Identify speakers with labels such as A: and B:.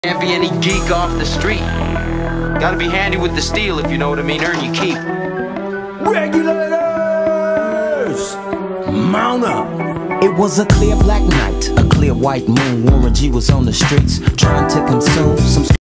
A: Can't be any geek off the street. Gotta be handy with the steel, if you know what I mean. Earn your keep.
B: Regulators, mount up.
C: It was a clear black night, a clear white moon. Warren G was on the streets trying to consume some